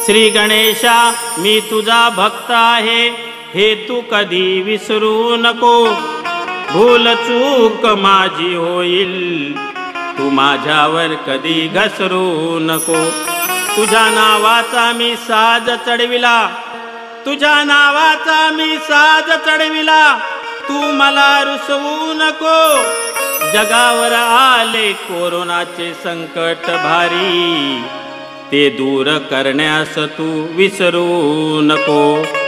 श्री गणेशा मी तुझा भक्त आहे, हे तू कधी विसरू नको. भूल चूक माझी होईल, तू माझ्यावर कधी घसरू नको. तुझ्या नावाचा मी साज चढविला, तुझ्या नावाचा मी साज चढविला, तू मला रुसवू नको. जगावर आले कोरोनाचे संकट भारी, ते दूर करण्यास तू विसरू नको.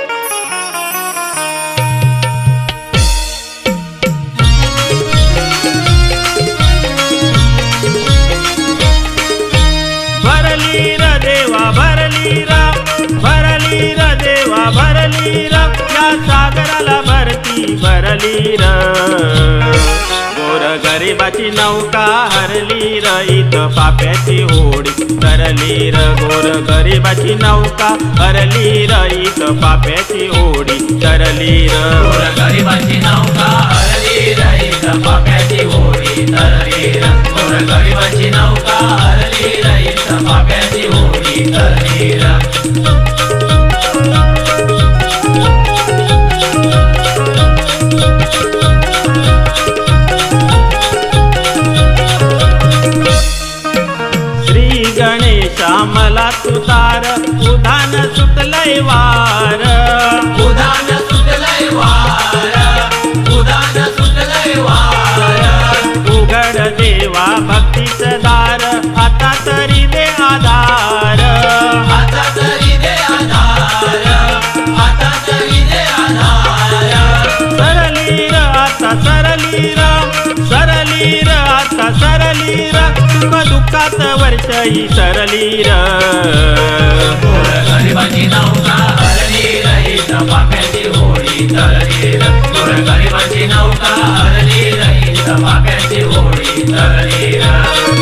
भरली र देवा भरली र, भरली र देवा भरली र, या सागराला भरती भरली र. गोर गरिबाची नौका हरली र, इथं पाप्याची होडी तरली र. गोर गरिबाची नौका हरली र, इथं पाप्याची होडी तरली र. गोर गरिबाची नौका हरली र, इथं पाप्याची होडी तरली र. गोर गरिबाची नौका हरली र, इथं पाप्याची होडी तरली र. मला तुतार उधान सुटलय वार, उधान सुटलय वार, उधान सुटलय वार. उघड देवा भक्तीचं दार, आता तरी दे आधार, आता तरी दे आधार, आता तरी दे आधार. सरली र आता सरली र, सरली र आता सरली र, सुख दुःखात वर्ष ही सरली र. गोर गरिबाची नौका हरली र, इथं पाप्याची होडी तरली र. गोर गरिबाची नौका हरली र, इथं पाप्याची होडी तरली र.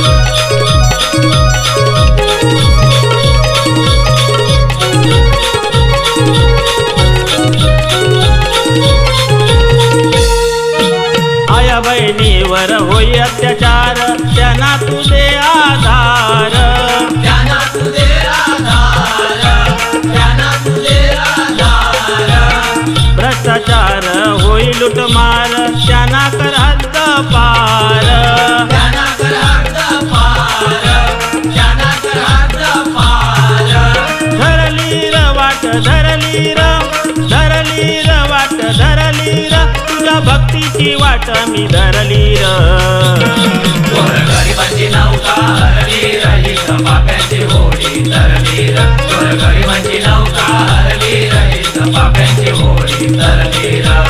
आया बहिणीवर होई अत्याचार, त्यांना तुझे आधार, त्यांना तुझे आधार, त्यांना तुझे आधार. भ्रष्टाचार होई लुटमार, त्यांना कर हद्द पार, त्यांना कर हद्द पार, त्यांना कर हद्द पार. धरली र वाट धरली र, धरली र वाट धरली र, तुझ्या भक्तीची वाट मी धरली र. गोर गरिबाची नौका हरली र, इथं पाप्याची होडी तरली र. गोर गरिबाची नौका हरली र, इथं पाप्याची होडी तरली र.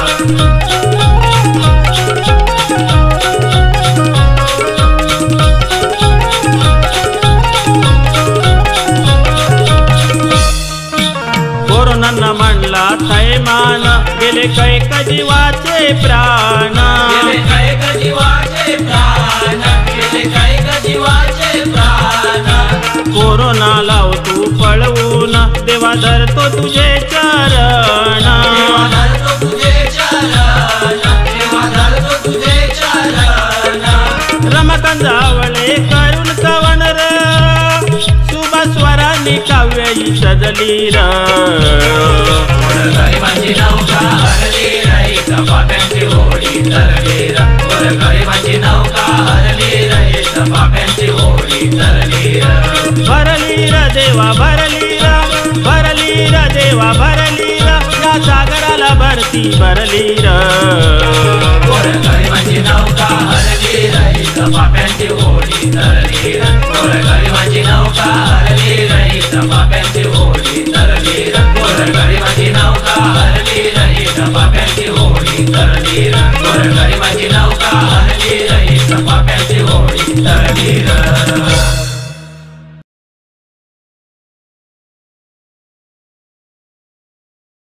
कोरोनानं म्हणला थैमान, गेले कैक जीवाचे प्राण, गेले कैक जीवाचे प्राण, गेले कैक जीवाचे प्राण. कोरोना लाव तू पळवून, देवा धरतो तुझे चरण, देवा धरतो तुझे चरण, देवा धरतो तुझे चरण. रमकंजावळे करून कवन र, सुबस्वरांनी काव्यही सजली र. गोर गरिबाची नौका हरली र, इथं पाप्याची होडी तरली र. गोर गरिबाची नौका हरली र, इथं पाप्याची होडी तरली र. भरली र देवा भरली र, भरली र देवा भरली र, या सागराला भरती भरली र. गोर गरिबाची नौका हरली र, इथं पाप्याची होडी तरली र. गोर गरिबाची नौका हरली र, इथं पाप्याची होडी तरली र. गोर गरिबाची नौका हरली र, इथं पाप्याची होडी तरली र. गोर गरिबाची नौका हरली र, इथं पाप्याची होडी तरली र.